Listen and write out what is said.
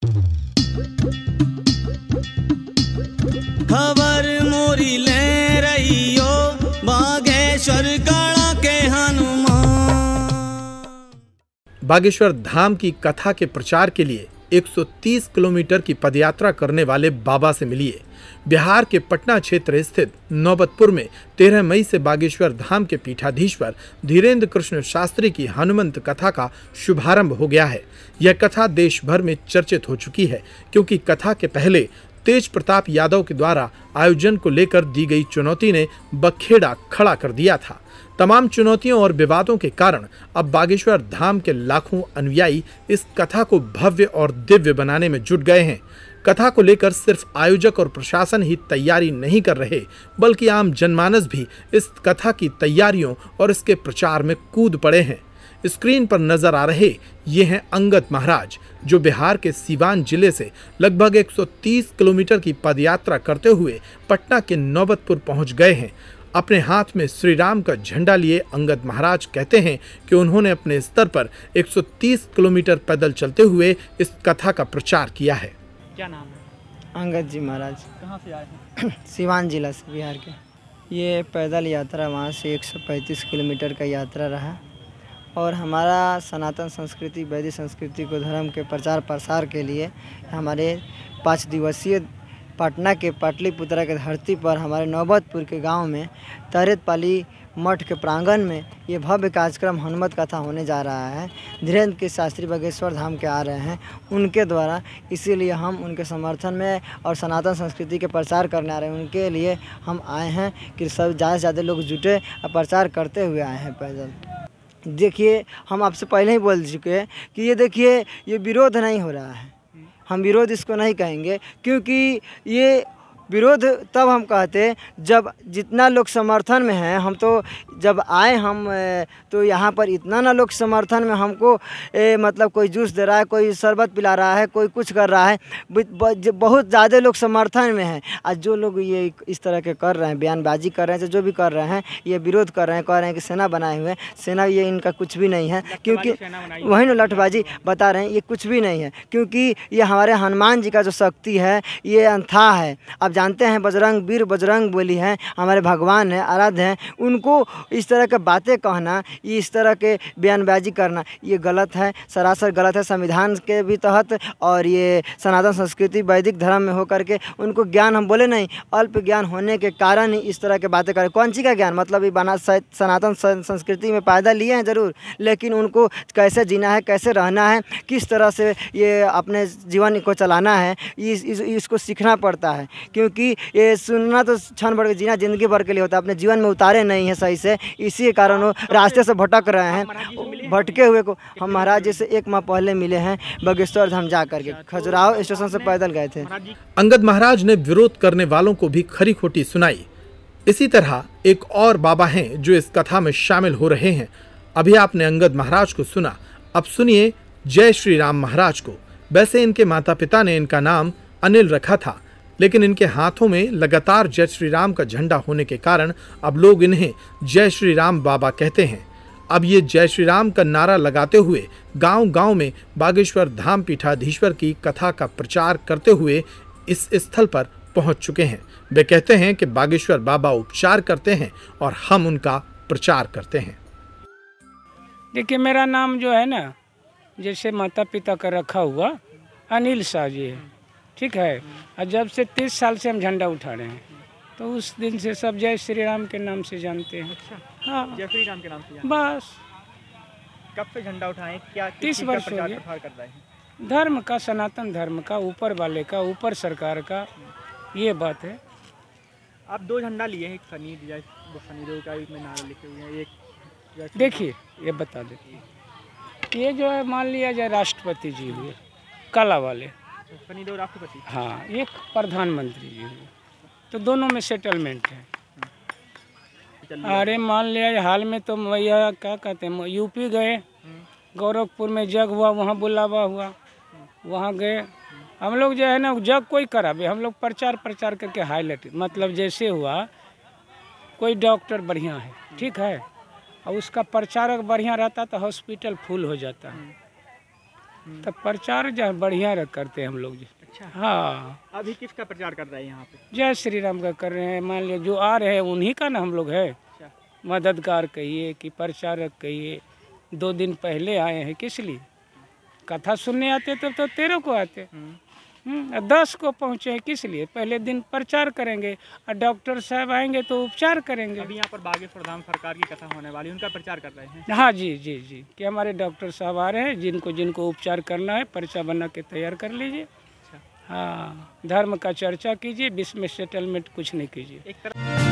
खबर मोरी ले रही हो बागेश्वर काला के हनुमान। बागेश्वर धाम की कथा के प्रचार के लिए 130 किलोमीटर की पदयात्रा करने वाले बाबा से मिलिए। बिहार के पटना क्षेत्र स्थित नौबतपुर में 13 मई से बागेश्वर धाम के पीठाधीश्वर धीरेन्द्र कृष्ण शास्त्री की हनुमंत कथा का शुभारंभ हो गया है। यह कथा देश भर में चर्चित हो चुकी है, क्योंकि कथा के पहले तेज प्रताप यादव के द्वारा आयोजन को लेकर दी गई चुनौती ने बखेड़ा खड़ा कर दिया था। तमाम चुनौतियों और विवादों के कारण अब बागेश्वर धाम के लाखों अनुयायी इस कथा को भव्य और दिव्य बनाने में जुट गए हैं। कथा को लेकर सिर्फ आयोजक और प्रशासन ही तैयारी नहीं कर रहे, बल्कि आम जनमानस भी इस कथा की तैयारियों और इसके प्रचार में कूद पड़े हैं। स्क्रीन पर नजर आ रहे ये हैं अंगद महाराज, जो बिहार के सीवान जिले से लगभग 130 किलोमीटर की पदयात्रा करते हुए पटना के नौबतपुर पहुंच गए हैं। अपने हाथ में श्री राम का झंडा लिए अंगद महाराज कहते हैं कि उन्होंने अपने स्तर पर 130 किलोमीटर पैदल चलते हुए इस कथा का प्रचार किया है। क्या नाम है? अंगद जी महाराज। कहाँ से आए हैं? सीवान जिला से, बिहार के। ये पैदल यात्रा वहाँ से 135 किलोमीटर का यात्रा रहा और हमारा सनातन संस्कृति, वैदिक संस्कृति को, धर्म के प्रचार प्रसार के लिए हमारे 5 दिवसीय पटना के पाटलिपुत्रा के धरती पर हमारे नौबतपुर के गांव में तरेतपाली मठ के प्रांगण में ये भव्य कार्यक्रम हनुमत कथा होने जा रहा है। धीरेन्द्र के शास्त्री बागेश्वर धाम के आ रहे हैं उनके द्वारा, इसीलिए हम उनके समर्थन में और सनातन संस्कृति के प्रचार करने आ रहे हैं। उनके लिए हम आए हैं कि सब ज़्यादा से ज़्यादा लोग जुटे और प्रचार करते हुए आए हैं पैदल। देखिए, हम आपसे पहले ही बोल चुके हैं कि ये देखिए, ये विरोध नहीं हो रहा है। हम विरोध इसको नहीं कहेंगे, क्योंकि ये विरोध तब हम कहते जब जितना लोग समर्थन में हैं। हम तो जब आए हम तो यहाँ पर इतना ना लोग समर्थन में हमको मतलब कोई जूस दे रहा है, कोई शरबत पिला रहा है, कोई कुछ कर रहा है, बहुत ज़्यादा लोग समर्थन में हैं। आज जो लोग ये इस तरह के कर रहे हैं, बयानबाजी कर रहे हैं, जो भी कर रहे हैं, ये विरोध कर रहे हैं, कह रहे हैं कि सेना बनाए हुए हैं। सेना ये इनका कुछ भी नहीं है, क्योंकि वही ना लठबाजी बता रहे हैं, ये कुछ भी नहीं है, क्योंकि ये हमारे हनुमान जी का जो शक्ति है ये अनथा है। अब जानते हैं बजरंग वीर बजरंग बोली हैं, हमारे भगवान हैं, आराध्य हैं। उनको इस तरह के बातें कहना, ये इस तरह के बयानबाजी करना, ये गलत है, सरासर गलत है संविधान के भी तहत। और ये सनातन संस्कृति वैदिक धर्म में होकर के उनको ज्ञान, हम बोले नहीं, अल्प ज्ञान होने के कारण ही इस तरह के बातें करें। कौन सी का ज्ञान? मतलब ये बना सनातन संस्कृति में पैदा लिए हैं ज़रूर, लेकिन उनको कैसे जीना है, कैसे रहना है, किस तरह से ये अपने जीवन को चलाना है, इसको सीखना पड़ता है। क्योंकि ये सुनना तो क्षण भर के, जीना जिंदगी भर के लिए होता है, अपने जीवन में उतारे नहीं है सही से, इसी के कारण वो रास्ते से भटक रहे हैं। भटके हुए को हम महाराज जी से 1 माह पहले मिले हैं, बागेश्वर धाम जा करके खजुराहो स्टेशन से पैदल गए थे। अंगद महाराज ने विरोध करने वालों को भी खरी खोटी सुनाई। इसी तरह एक और बाबा हैं जो इस कथा में शामिल हो रहे हैं। अभी आपने अंगद महाराज को सुना, अब सुनिए जय श्री राम महाराज को। वैसे इनके माता पिता ने इनका नाम अनिल रखा था, लेकिन इनके हाथों में लगातार जय श्री राम का झंडा होने के कारण अब लोग इन्हें जय श्री राम बाबा कहते हैं। अब ये जय श्री राम का नारा लगाते हुए गांव-गांव में बागेश्वर धाम पीठाधीश्वर की कथा का प्रचार करते हुए इस स्थल पर पहुंच चुके हैं। वे कहते हैं कि बागेश्वर बाबा उपचार करते हैं और हम उनका प्रचार करते हैं। देखिए, मेरा नाम जो है ना, जैसे माता पिता का रखा हुआ अनिल शाह जी है, ठीक है। और जब से 30 साल से हम झंडा उठा रहे हैं, तो उस दिन से सब जय श्री राम के नाम से जानते हैं। अच्छा, हाँ, जय श्री राम के नाम से बस। कब से झंडा उठाएं? क्या 30 वर्ष हो गए। धर्म का, सनातन धर्म का, ऊपर वाले का, ऊपर सरकार का, ये बात है। आप 2 झंडा लिए हैं, एक शनिदेव का, एक में नारे लिखे हुए हैं, एक। देखिए, ये बता देते, ये जो है मान लिया जाए राष्ट्रपति जी हुए, काला वाले शनिदेव राष्ट्रपति, हाँ, एक प्रधानमंत्री जी हुए, तो दोनों में सेटलमेंट है। अरे मान लिया हाल में तो भैया क्या कहते हैं, यूपी गए, गोरखपुर में जग हुआ, वहाँ बुलावा हुआ, वहाँ गए। हम लोग जो है ना, जग कोई करावे, हम लोग प्रचार करके हाईलाइट, मतलब जैसे हुआ कोई डॉक्टर बढ़िया है, ठीक है, और उसका प्रचारक बढ़िया रहता तो हॉस्पिटल फुल हो जाता है। तब प्रचार जो बढ़िया करते हैं हम लोग जी। अच्छा, हाँ, अभी किसका प्रचार कर रहे हैं यहाँ पे? जय श्री राम का कर रहे हैं। मान लिया जो आ रहे हैं उन्हीं का ना हम लोग है अच्छा, मददगार कहिए कि प्रचारक कहिए। 2 दिन पहले आए हैं, किस लिए? कथा सुनने आते तब तो 13 को आते, 10 को पहुँचे हैं, किस लिए? पहले दिन प्रचार करेंगे और डॉक्टर साहब आएंगे तो उपचार करेंगे। अभी यहाँ पर बागेश्वर धाम सरकार की कथा होने वाली, उनका प्रचार कर रहे हैं। हाँ जी जी जी, कि हमारे डॉक्टर साहब आ रहे हैं, जिनको जिनको उपचार करना है पर्चा बना के तैयार कर लीजिए। अच्छा, हाँ, धर्म का चर्चा कीजिए, बीच में सेटलमेंट कुछ नहीं कीजिए। एक तरफ